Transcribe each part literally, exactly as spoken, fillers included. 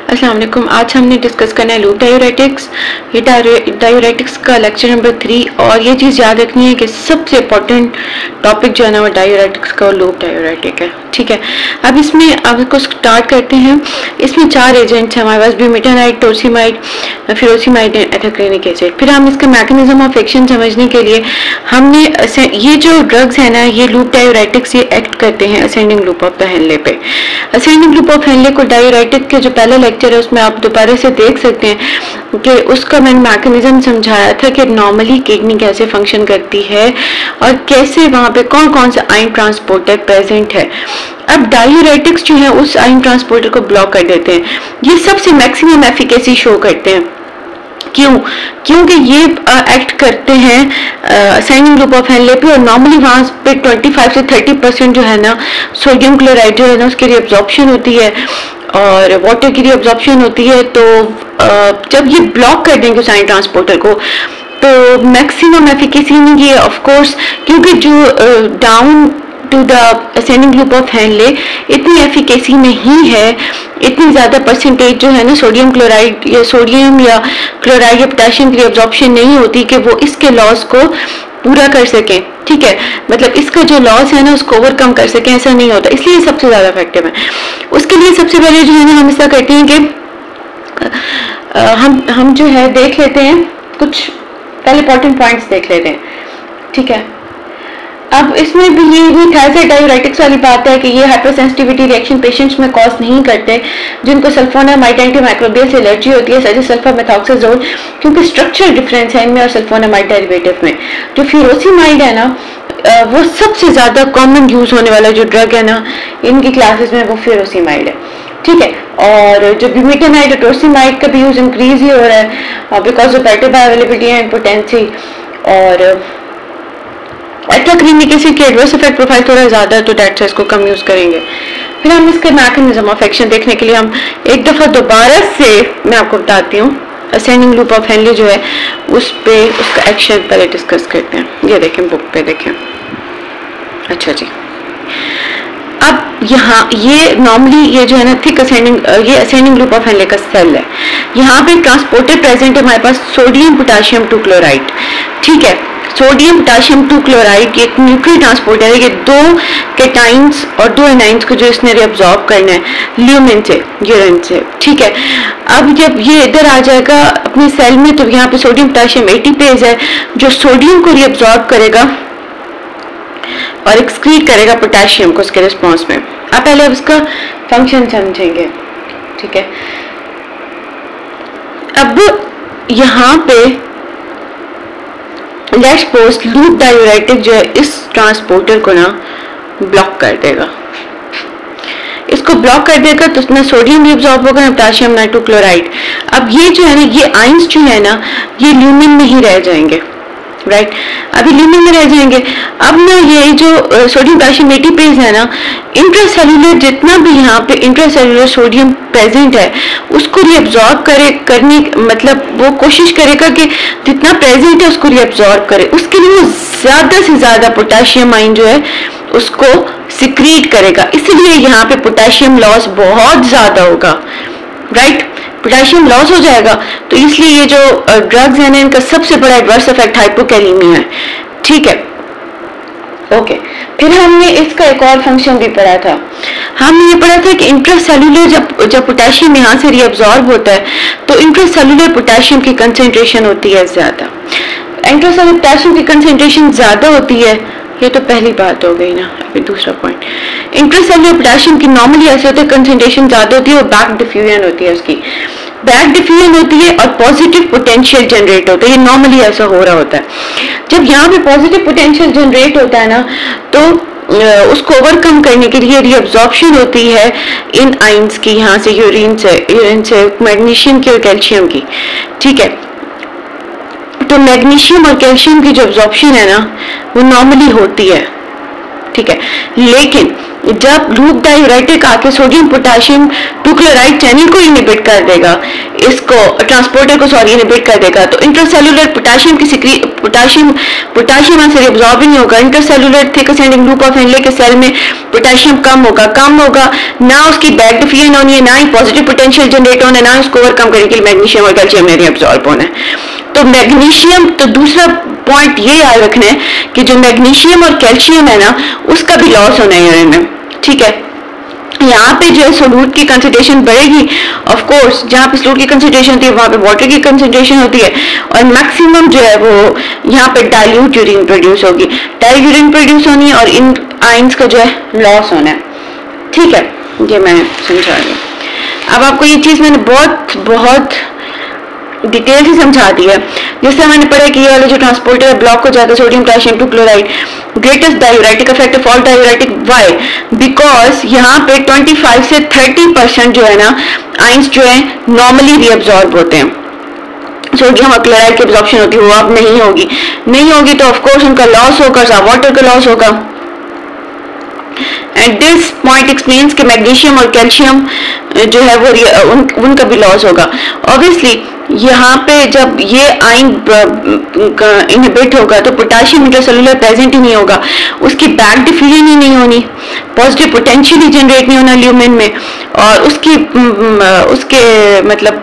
अस्सलाम वालेकुम। आज हमने डिस्कस करना है लूप डायूरेटिक्स। ये डायूरेटिक्स का लेक्चर नंबर थ्री, और ये चीज़ याद रखनी है कि सबसे इम्पोर्टेंट टॉपिक जो है ना वो डायूरेटिक्स का और लूप डायूरेटिक है। ठीक है, अब इसमें अब इसको स्टार्ट करते हैं। इसमें चार एजेंट्स हैं हमारे पास, bumetanide, torsemide, furosemide and ethacrynic acid. फिर हम इसका मैकेनिज्म ऑफ एक्शन समझने के लिए हमने ये जो ड्रग्स है ना, ये लूप डायूरेटिक्स ये एक्ट करते हैं ascending loop of the Henle पे। असेंडिंग लूप ऑफ हेनले को डायूरेटिक के जो पहला लेक्चर है उसमें आप दोबारा से देख सकते हैं कि उसका मैंने मैकेनिज्म समझाया था कि नॉर्मली किडनी कैसे फंक्शन करती है और कैसे वहाँ पे कौन कौन सा आयन ट्रांसपोर्टर प्रेजेंट है। अब डायूरेटिक्स जो है उस आयन ट्रांसपोर्टर को ब्लॉक कर देते हैं। ये सबसे मैक्सिमम एफिकेसी शो करते हैं। क्यों? क्योंकि ये एक्ट करते हैं असेंडिंग लूप ऑफ हेनले पे, और नॉर्मली वहाँ पे पच्चीस से तीस परसेंट जो है ना सोडियम क्लोराइड जो है ना उसकी रिअब्जॉर्प्शन होती है और वाटर की रिअब्जॉर्प्शन होती है। तो जब ये ब्लॉक कर देंगे उस आयन ट्रांसपोर्टर को तो मैक्सिमम एफिकेसी में ये ऑफ कोर्स, क्योंकि जो down to the ascending loop of Henle इतनी एफिकेसी नहीं है, इतनी ज़्यादा परसेंटेज जो है ना सोडियम क्लोराइड या सोडियम या क्लोराइड या पोटेशियम की एब्जॉर्प्शन नहीं होती कि वो इसके लॉस को पूरा कर सकें। ठीक है, मतलब इसका जो लॉस है ना उसको ओवरकम कर सकें, ऐसा नहीं होता, इसलिए सबसे ज़्यादा इफेक्टिव है। उसके लिए सबसे पहले जो है ना हम ऐसा करते हैं कि हम हम जो है देख लेते हैं कुछ पहले इंपॉर्टेंट पॉइंट्स देख लेते हैं। ठीक है, अब इसमें भी ये भी थायराइड डायूरेटिक्स वाली बात है कि ये हाइपरसेंसिटिविटी रिएक्शन पेशेंट्स में कॉज नहीं करते जिनको सल्फोनामाइड एंटीमाइक्रोबियल से एलर्जी होती है, सच एज सल्फामेथॉक्साजोल, क्योंकि स्ट्रक्चरल डिफरेंस है इनमें और सल्फोनामाइड डेरिवेटिव में। जो फ्यूरोसिमाइड है ना वो सबसे ज़्यादा कॉमन यूज होने वाला जो ड्रग है ना इनकी क्लासेस में वो फ्यूरोसिमाइड है। ठीक है, और जो ब्यूमेटानाइड और टोर्सिमाइड का भी यूज इंक्रीज ही हो रहा है because of better bioavailability and potency, और एथाक्रेनिक एसिड की एडवर्स इफेक्ट प्रोफाइल थोड़ा ज़्यादा है तो डेट्स इसको कम यूज़ करेंगे। फिर हम इसके मैकेनिज्म ऑफ एक्शन देखने के लिए हम एक दफ़ा दोबारा से मैं आपको बताती हूँ असेंडिंग लूप ऑफ हेनले जो है उस पे उसका एक्शन पहले डिस्कस करते हैं। ये देखें, बुक पे देखें। अच्छा जी, अब यहाँ ये नॉर्मली ये जो है ना थिक असेंडिंग ये असेंडिंग लूप ऑफ हेनले का सेल है। यहाँ पे ट्रांसपोर्टर प्रेजेंट है हमारे पास सोडियम पोटेशियम टू क्लोराइड। ठीक है, सोडियम पोटेशियम टू क्लोराइड एक न्यूक्लियर ट्रांसपोर्टर है। ये दो कैटाइंस और दो एनाइंस को जो इसने रिअब्सॉर्ब करना है ल्यूमेन से, यूरिन से। ठीक है, अब जब ये इधर आ जाएगा अपने सेल में तो यहाँ पे सोडियम पोटेशियम एटीपेज है जो सोडियम को रिअब्सॉर्ब करेगा और एक्सक्रीट करेगा पोटेशियम को उसके रिस्पॉन्स में। आप पहले अब इसका फंक्शन समझेंगे। ठीक है, अब यहाँ पे लेट्स सपोज लूप डायूरेटिक जो है इस ट्रांसपोर्टर को ना ब्लॉक कर देगा। इसको ब्लॉक कर देगा तो उसमें सोडियम भी एब्जॉर्ब होगा, पोटेशियम ना टू क्लोराइड। अब ये जो है ना ये आयंस जो है ना ये ल्यूमिन में ही रह जाएंगे, राइट right? अभी ल्यूमिन में रह जाएंगे। अब ना ये जो सोडियम पोटेशियम एटीपेज है ना इंट्रासेल्युलर जितना भी यहाँ पे इंट्रासेल्युलर सोडियम प्रेजेंट है उसको रिअब्सॉर्ब करे करने मतलब वो कोशिश करेगा कि जितना प्रेजेंट है उसको रिअब्सॉर्ब करे। उसके लिए वो ज़्यादा से ज़्यादा पोटेशियम आयन जो है उसको सिक्रीट करेगा, इसलिए यहाँ पे पोटेशियम लॉस बहुत ज़्यादा होगा। Right right? पोटेशियम लॉस हो जाएगा तो इसलिए ये जो ड्रग्स हैं ना इनका सबसे बड़ा एडवर्स इफेक्ट हाइपोकैलेमिया है। ठीक है, ओके। फिर हमने इसका एक और फंक्शन भी पढ़ा था। हमने ये पढ़ा था कि इंट्रासेल्युलर जब जब पोटेशियम यहाँ से रिअब्सॉर्ब होता है तो इंट्रासेल्युलर पोटेशियम की कंसेंट्रेशन होती है ज़्यादा। इंट्रासेल्युलर पोटेशियम की कंसेंट्रेशन ज़्यादा होती है, ये तो पहली बात हो गई ना। अभी दूसरा पॉइंट, इंट्रासेल्युलर पोटेशियम की नॉर्मली ऐसे होते हैं कंसेंट्रेशन ज़्यादा होती है और बैक डिफ्यूजन होती है उसकी बैक डिफ्यूजन होती है और पॉजिटिव पोटेंशियल जनरेट होता है। ये नॉर्मली ऐसा हो रहा होता है। जब यहाँ पे पॉजिटिव पोटेंशियल जनरेट होता है ना तो उसको ओवरकम करने के लिए रिअब्सॉर्प्शन होती है इन आयंस की, यहाँ से यूरिन से यूरिन से मैग्नीशियम की और कैल्शियम की। ठीक है, तो मैग्नीशियम और कैल्शियम की जो एब्जॉर्प्शन है ना वो नॉर्मली होती है। ठीक है, लेकिन जब लूप डायूरेटिक आके sodium potassium two chloride channel को इनहिबिट कर देगा, इसको ट्रांसपोर्टर को सॉरी इनहिबिट कर देगा। तो इंट्रासेलुलर पोटेशियम की सिक्री पोटेशियम पोटेशियम से एब्जॉर्ब नहीं होगा। Intracellular thick ascending loop of Henle के सेल में पोटेशियम कम होगा कम होगा ना उसकी बैक डिफ्यूजन होनी है, ना ही पॉजिटिव पोटेंशियल जनरेट होना है, ना उसको ओवरकम करने के लिए मैग्नीशियम और कैल्शियम ने एब्जॉर्ब होना है। तो मैग्नीशियम, तो दूसरा पॉइंट ये याद रखना है कि जो मैग्नीशियम और कैल्शियम है ना उसका भी लॉस होना है यूरिन में, ठीक है। यहाँ पे जो है सोलूट की कंसंट्रेशन बढ़ेगी, ऑफ कोर्स जहाँ पे सोलूट की कंसंट्रेशन होती है वहाँ पे वाटर की कंसंट्रेशन होती है, और मैक्सिमम जो है वो यहाँ पे डाइल्यूट यूरिन प्रोड्यूस होगी, डाइल्यूट यूरिन प्रोड्यूस होनी है और इन आयंस का जो है लॉस होना है, ठीक है। ये मैं समझा रही हूँ। अब आपको ये चीज़ मैंने बहुत बहुत डिटेल से समझा दी है। जिससे मैंने पढ़ा कि ये वाला जो ट्रांसपोर्टर है ब्लॉक हो जाता है sodium potassium two chloride, greatest diuretic effect of all diuretic, why? Because यहाँ पे पच्चीस से तीस परसेंट जो है ना आयंस जो है नॉर्मली रीअब्सॉर्ब होते हैं। सोडियम और क्लोराइड की एब्जॉर्प्शन होती है वो अब नहीं होगी, नहीं होगी तो ऑफकोर्स उनका लॉस होगा, वाटर का लॉस होगा। एंड दिस पॉइंट एक्सप्लेन्स कि मैग्नीशियम और कैल्शियम जो है वो उन, उनका भी लॉस होगा। ऑब्वियसली यहाँ पे जब ये आयन इनहिबिट होगा तो पोटेशियम इंट्रासेलुलर प्रेजेंट ही नहीं होगा, उसकी बैक डिफ्यूजन ही नहीं होनी, पॉजिटिव पोटेंशियल ही जनरेट नहीं होना ल्यूमेन में, और उसकी उसके मतलब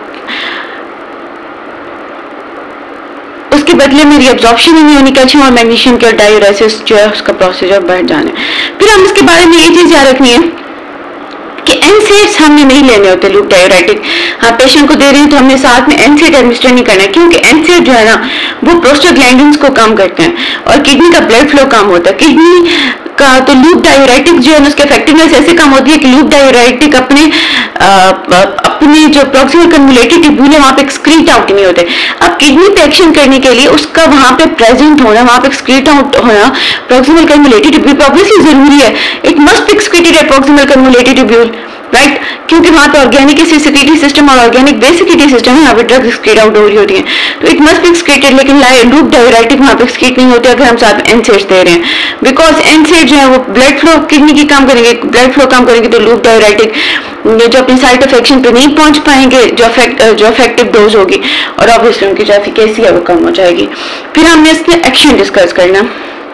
उसके बदले में रीअब्जॉर्प्शन ही नहीं होनी कैल्शियम और मैग्नीशियम के, और डायूरेसिस जो है उसका प्रोसीजर बढ़ जाना है। फिर हम इसके बारे में ये चीज़ याद रखनी है कि एनसेड्स हमने नहीं लेने होते लूप डायूरेटिक। हाँ पेशेंट को दे रहे हैं तो हमने साथ में एनसेड एडमिनिस्टर नहीं करना है, क्योंकि एनसेड जो है ना वो प्रोस्टाग्लैंडिन्स को कम करते हैं और किडनी का ब्लड फ्लो कम होता है किडनी का। तो लूप डायूरेटिक जो है उसकी इफेक्टिवनेस ऐसे कम होती है कि लूप डायूरेटिक अपने आ, अपनी जो प्रॉक्सिमल कन्वोलेटेड ट्यूब्यूल है वहाँ पे एक्सक्रीट आउट नहीं होते। अब किडनी पे एक्शन करने के लिए उसका वहाँ पे प्रेजेंट होना, वहाँ पे एक्सक्रीट आउट होना प्रॉक्सिमल कन्वोलेटेड ट्यूब्यूल ऑब्वियसली जरूरी है। It must be excreted at proximal convoluted tubule, right, क्योंकि वहाँ पे ऑर्गेनिक सेक्रेटरी सिस्टम और ऑर्गेनिक बेसिसिटी सिस्टम है, यहाँ पे ड्रग्स एक्सक्रीट आउट हो रही होती है, तो इट मस्ट बी एक्सक्रीटेड। लेकिन लूप डायूरेटिक वहाँ पे एक्सक्रीट नहीं होते अगर हम साथ में एनसेड्स दे रहे हैं, बिकॉज एनसेड जो है वो ब्लड फ्लो किडनी की कम करेंगे, ब्लड फ्लो कम करेंगे तो लूप डायूरेटिक जो अपनी साइट ऑफ एक्शन पे नहीं पहुंच पाएंगे, जो अफेक्ट जो इफेक्टिव डोज होगी, और ऑब्वियसली उनकी जो एफिकेसी है वो कम हो जाएगी। फिर हमने इसमें एक्शन डिस्कस करना।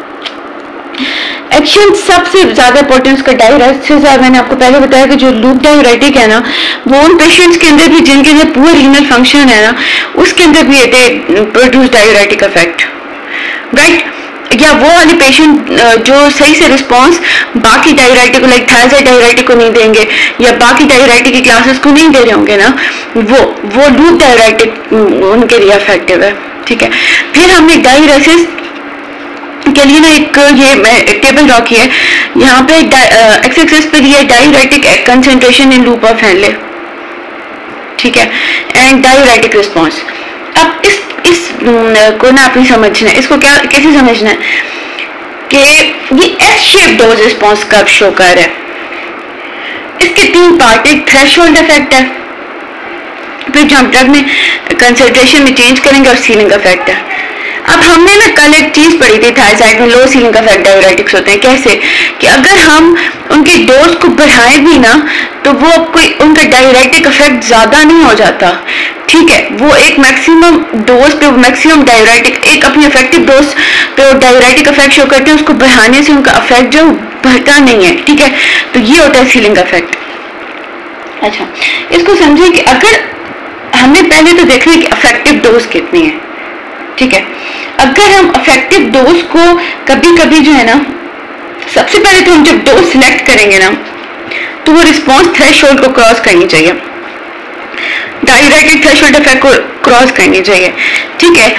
एक्शन सबसे ज्यादा इंपॉर्टेंस का डायूरेसिस है। मैंने आपको पहले बताया कि जो लूप डायूरेटिक है ना वो उन पेशेंट्स के अंदर भी जिनके अंदर पुअर रीनल फंक्शन है ना उसके अंदर भी प्रोड्यूस डायूरेटिक इफेक्ट, राइट, या वो वाले पेशेंट जो सही से रिस्पांस बाकी डायूरेटिक को लाइक थायराइड डायूरेटिक को नहीं देंगे या बाकी डायूरेटिक की क्लासेस को नहीं दे रहे होंगे ना, वो वो लूप डायूरेटिक उनके लिए इफेक्टिव है, ठीक है। फिर हमने डायूरेसिस के लिए ना एक ये टेबल ड्रॉ की है, यहाँ पे एक्स एक्सिस पे दिया diuretic concentration in loop of Henle, ठीक है, एंड डायूरेटिक रिस्पांस। अब इस इस को ना आपने समझना है, इसको क्या कैसे समझना है कि ये एस शेप डोज रिस्पांस कब शो कर है। इसके तीन पार्ट, एक थ्रेशोल्ड इफेक्ट है, फिर जो हम ड्रग में कंसंट्रेशन में चेंज करेंगे, और सीलिंग इफेक्ट है। अब हमने ना कल एक चीज पढ़ी थी थायराइड में लो सीलिंग इफेक्ट डायूरेटिक्स होते हैं, कैसे कि अगर हम उनके डोज को बढ़ाएं भी ना तो वो कोई उनका डायूरेटिक इफेक्ट ज्यादा नहीं हो जाता, ठीक है, वो एक मैक्सिमम डोज पे मैक्सिमम डायूरेटिक एक अपनी इफेक्टिव डोज पे डायूरेटिक इफेक्ट शो करते हैं, उसको बढ़ाने से उनका इफेक्ट जो बढ़ता नहीं है, ठीक है, तो ये होता है सीलिंग इफेक्ट। अच्छा, इसको समझिए कि अगर हमने पहले तो देखना है कि इफेक्टिव डोज कितनी है, ठीक है। अगर हम इफेक्टिव डोज को कभी कभी जो है ना सबसे पहले तो हम जब डोज सिलेक्ट करेंगे ना तो वो रिस्पांस थ्रेशोल्ड को क्रॉस करनी चाहिए, डायूरेटिक थ्रेशोल्ड इफेक्ट को क्रॉस करनी चाहिए, ठीक है।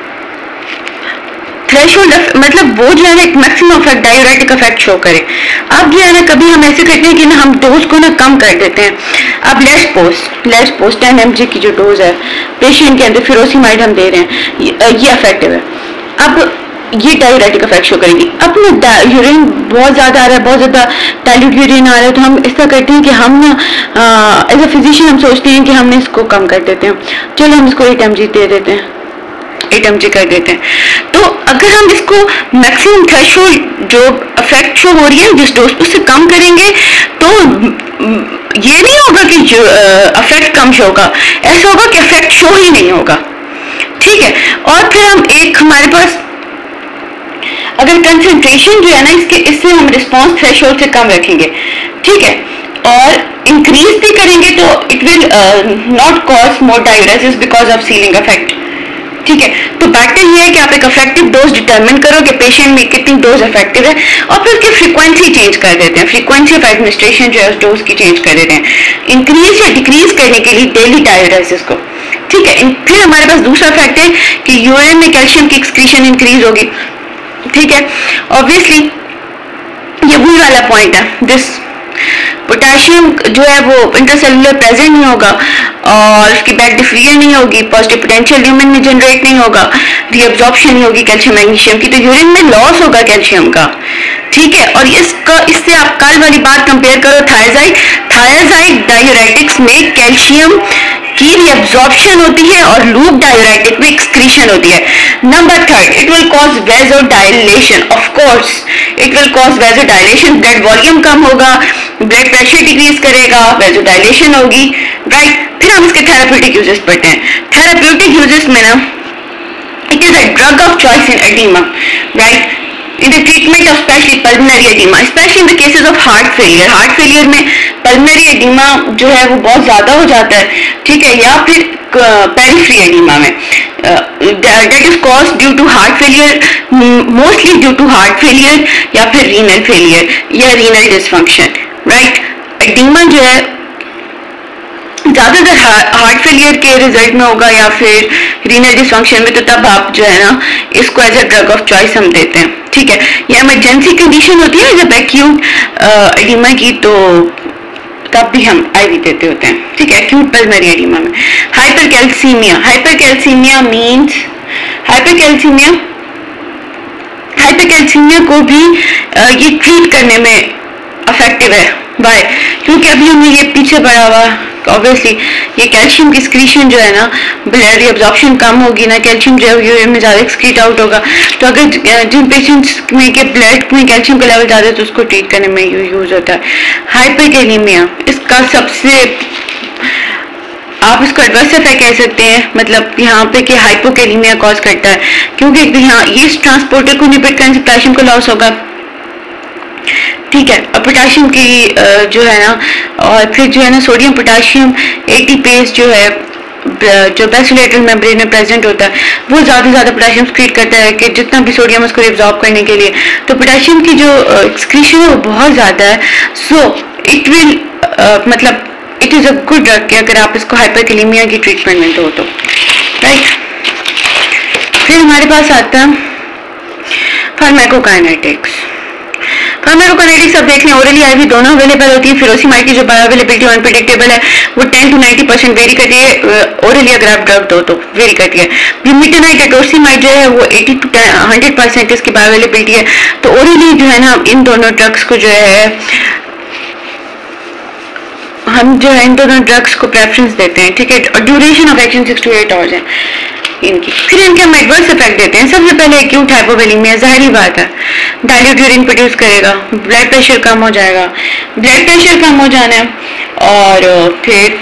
थ्रेशोल्ड मतलब वो जो है ना एक maximum effect diuretic effect show करे। अब जो है ना कभी हम ऐसे करते हैं कि ना हम डोज को ना कम कर देते हैं। अब let's post let's post ten M G की जो डोज है पेशेंट के अंदर फिरोसिमाइड हम दे रहे हैं, ये इफेक्टिव है। अब ये डायूरेटिक इफेक्ट शो करेगी। अपना यूरिन बहुत ज्यादा आ रहा है, बहुत ज्यादा डाइल्यूट यूरिन आ रहा है, तो हम ऐसा करते हैं कि हम ना एज अ फिजिशियन हम सोचते हैं कि हमने इसको कम कर देते हैं, चलो हम इसको एट एम जी दे देते हैं, एट एम जी कर देते हैं। तो अगर हम इसको मैक्सिमम थ्रेशोल्ड जो इफेक्ट शो हो रही है जिस डोज उससे कम करेंगे तो ये नहीं होगा कि जो इफेक्ट कम शो होगा, ऐसा होगा कि इफेक्ट शो ही नहीं होगा, ठीक है। और फिर हम एक हमारे पास अगर कंसंट्रेशन जो है ना इसके, इससे हम रिस्पॉन्स थ्रेशोल्ड से कम रखेंगे, ठीक है, और इंक्रीज भी करेंगे तो it will not cause more diuresis because of ceiling effect, ठीक है। तो बेटर ये है कि आप एक इफेक्टिव डोज डिटरमिन करो कि पेशेंट में कितनी डोज इफेक्टिव है, और फिर उसकी फ्रीक्वेंसी चेंज कर देते हैं, फ्रीक्वेंसी ऑफ एडमिनिस्ट्रेशन जो है उस डोज की चेंज कर देते हैं, इंक्रीज या डिक्रीज करने के लिए डेली डायूरेसिस को, ठीक है। फिर हमारे पास दूसरा फैक्ट है कि यूरिन में कैल्शियम की एक्सक्रीशन इंक्रीज होगी, ठीक है। ऑब्वियसली ये वही वाला पॉइंट है, दिस पोटेशियम जो है वो इंट्रासेलुलर प्रेजेंट नहीं होगा और उसकी बैक डिफ्यूजन नहीं होगी, पॉजिटिव पोटेंशियल ल्यूमेन में जनरेट नहीं होगा, रीअब्जॉर्प्शन नहीं होगी कैल्शियम मैग्नीशियम की, तो यूरिन में लॉस होगा कैल्शियम का, ठीक है। और इसका इससे आप कल वाली बात कंपेयर करो थायराइड, थायराइड डायूरेटिक्स में कैल्शियम की रीअब्जॉर्प्शन होती है और लूप डायूरेटिक में एक्सक्रीशन होती है। Number third, it will cause vasodilation, of course it will cause vasodilation, blood volume कम होगा, ब्लड प्रेशर डिक्रीज करेगा, वेजोडाइलेशन होगी, राइट। फिर हम इसके थेराप्यूटिक यूजेस पढ़ते हैं। थेराप्यूटिक यूजेस में ना it is a drug of choice in oedema, right, in the treatment of especially pulmonary edema, especially in the cases of heart failure, heart failure में pulmonary edema जो है वो बहुत ज़्यादा हो जाता है, ठीक है, या फिर periphery edema में that is caused due to heart failure, mostly due to heart failure या फिर renal failure या renal dysfunction, right। edema जो है ज़्यादातर हार्ट फेलियर के रिजल्ट में होगा या फिर रीनल डिसफंक्शन में, तो तब आप जो है ना इसको as a drug of choice हम देते हैं, ठीक है। ये इमरजेंसी कंडीशन होती है जब एक्यूट एडिमा की, तो तब भी हम आईवी देते होते हैं, ठीक है, एक्यूट पल्मोनरी एडिमा में। Hypercalcaemia, hypercalcaemia means hypercalcaemia hypercalcaemia को भी uh, ये ट्रीट करने में इफेक्टिव है, बाय, क्योंकि अभी हमने ये पीछे पढ़ा हुआ, ऑब्वियसली ये कैल्शियम की एक्सक्रीशन जो है ना, ब्लड एब्जॉर्प्शन कम होगी ना, कैल्शियम जो है यूरिन में ज़्यादा एक्सक्रीट आउट होगा, तो अगर जिन पेशेंट्स में के ब्लड में कैल्शियम का लेवल ज़्यादा है तो उसको ट्रीट करने में यूज होता है। हाइपरकैलेमिया, इसका सबसे आप इसको एडवर्स इफेक्ट कह सकते हैं, मतलब यहाँ पे कि हाइपोकैलेमिया कॉज करता है, क्योंकि यहाँ ये ट्रांसपोर्टर को इनहिबिट करने से पोटेशियम का लॉस होगा, ठीक है, और पोटेशियम की जो है ना, और फिर जो है ना सोडियम पोटेशियम एटीपेज जो है जो बेसिलेटरल मेम्ब्रेन में प्रेजेंट होता है वो ज़्यादा से ज़्यादा पोटेशियम एक्सक्रीट करता है कि जितना भी सोडियम उसको एब्जॉर्ब करने के लिए, तो पोटेशियम की जो एक्सक्रीशन है वो बहुत ज़्यादा है, सो इट विल मतलब it is a good drug कि अगर आप इसको हाइपरकैलेमिया की ट्रीटमेंट में दो तो, राइट। फिर हमारे पास आता है फार्माकोकाइनेटिक्स। फार्माकोकाइनेटिक्स अब देख लें, ओरली आईवी दोनों अवेलेबल होती है, फिरोसिमाइड की जो बायोअवेलेबिलिटी अनप्रेडिक्टेबल है वो ten to ninety percent vary करती है, ओरली अगर आप ड्रग दो तो वेरी करती है। ब्यूमेटानाइड एटोरसिमाइड जो है वो एटी टू हंड्रेड परसेंट इसकी बायोअवेलेबिलिटी है, तो ओरली जो है ना इन दोनों ड्रग्स को जो है हम जो है इन दोनों ड्रग्स को प्रेफरेंस देते हैं, ठीक है, और duration of action six to eight hours है इनकी। फिर इनके हम एडवर्स इफेक्ट देते हैं। सबसे पहले एक्यूट हाइपोवोलेमिया, जाहिर बात है डायल्यूट यूरिन प्रोड्यूस करेगा, ब्लड प्रेशर कम हो जाएगा, ब्लड प्रेशर कम हो जाना है, और फिर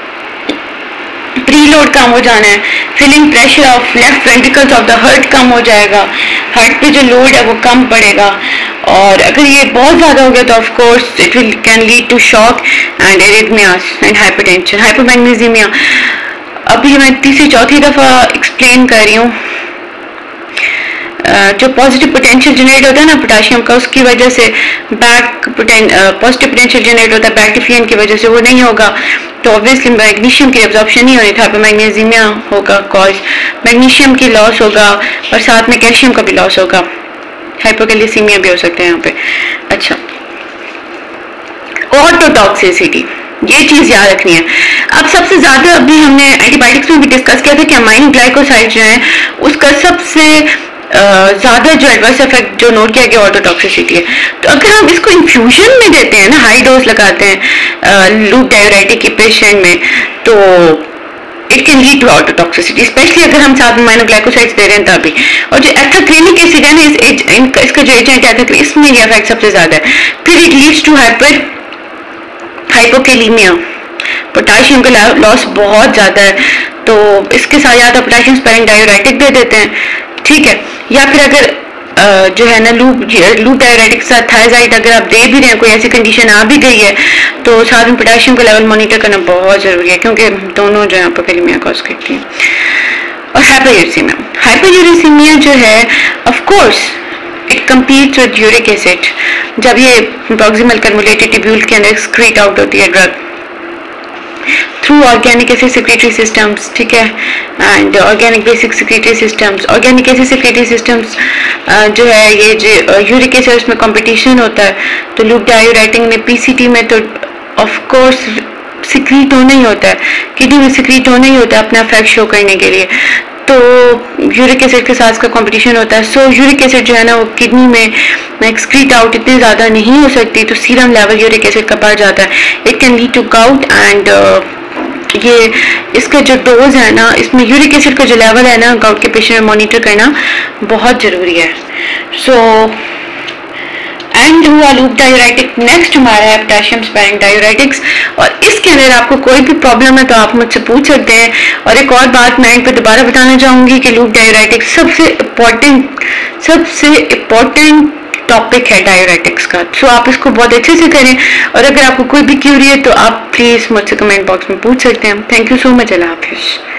प्रीलोड कम हो जाना है, filling pressure of left ventricles of the heart कम हो जाएगा, हार्ट पे जो लोड है वो कम पड़ेगा, और अगर ये बहुत ज़्यादा हो गया तो of course it will can lead to shock and arrhythmias and hypertension. Hypomagnesaemia अभी मैं तीसरी चौथी दफ़ा एक्सप्लेन कर रही हूँ, जो पॉजिटिव पोटेंशियल जनरेट होता है ना पोटेशियम का, उसकी वजह से बैक पॉजिटिव पोटेंशियल जनरेट होता है बैक डिफ्यूजन की वजह से, वो नहीं होगा तो ऑब्वियसली मैग्नीशियम की एब्जॉर्प्शन नहीं होनी, हाइपोमैग्नीसिमिया होगा कॉज, मैग्नीशियम की लॉस होगा और साथ में कैल्शियम का भी लॉस होगा, हाइपोकैलिसीमिया भी हो सकता है यहाँ पे। अच्छा, ऑटोटॉक्सिसिटी, ये चीज याद रखनी है। अब सबसे ज्यादा अभी हमने एंटीबायोटिक्स में भी डिस्कस किया था कि अमाइन ग्लाइकोसाइड जो है उसका सबसे ज्यादा जो एडवर्स इफेक्ट जो नोट किया गया ऑटोटॉक्सिसिटी है। तो अगर हम इसको इन्फ्यूजन में देते हैं ना, हाई डोज लगाते हैं लूप डायूरेटिक के पेशेंट में, तो it can lead to ototoxicity, specially अगर हम साथ में अमाइनोग्लाइकोसाइड्स दे रहे हैं तभी। और जो एथाक्लिनिक एसिड है ना, इस, इसका जो एजेंट एथाक्लिन, इसमें ये इफेक्ट सबसे ज्यादा है। फिर it leads to hyper hypokalaemia, potassium का लॉस बहुत ज़्यादा है, तो इसके साथ या तो पोटाशियम स्पेरिंग डायूरेटिक दे देते हैं, ठीक है, या फिर अगर Uh, जो है ना लूप लूप डायूरेटिक के साथ थायराइड अगर आप दे भी रहे हैं, कोई ऐसी कंडीशन आ भी गई है, तो साथ में पोटाशियम का लेवल मॉनिटर करना बहुत ज़रूरी है, क्योंकि दोनों जो है हाइपोकेलेमिया कॉज करती हैं। और हाइपोयूरेसीमिया, हाइपोयूरेसीमिया जो है of course it competes with uric acid. जब ये प्रॉक्सिमल कन्वोलेटेड ट्यूब्यूल के अंदर एक्सक्रीट आउट होती है drug through organic acid secretory systems, ठीक है, and organic basic secretory systems. Organic acid secretory systems जो है ये जो यूरिक एसिड में कंपटीशन होता है, तो लूप डायूरेटिक में पीसीटी में तो ऑफ कोर्स सिक्रीट होना ही होता है, किडनी में सिक्रीट होना ही होता है अपना इफेक्ट शो करने के लिए, तो यूरिक एसिड के साथ का कंपटीशन होता है। सो यूरिक एसिड जो है ना वो किडनी में एक्सक्रीट आउट इतनी ज़्यादा नहीं हो सकती, तो सीरम लेवल यूरिक एसिड का बढ़ जाता है। It can lead to gout and ये इसका जो डोज है ना, इसमें यूरिक एसिड का जो लेवल है ना गाउट के पेशेंट में मॉनिटर करना बहुत ज़रूरी है। सो एंड हुआ लूप डायूरेटिक। नेक्स्ट हमारा है पोटेशियम स्पेरिंग डायूरेटिक्स, और इसके अंदर आपको कोई भी प्रॉब्लम है तो आप मुझसे पूछ सकते हैं। और एक और बात मैं इन पर दोबारा बताना चाहूँगी कि लूप डायूरेटिक सबसे इम्पोर्टेंट सबसे इम्पोर्टेंट टॉपिक है डायूरेटिक्स का, सो so, आप इसको बहुत अच्छे से करें। और अगर आपको कोई भी क्यूरी है तो आप प्लीज़ मुझसे कमेंट बॉक्स में पूछ सकते हैं। थैंक यू सो मच, अल्लाह हाफिज़।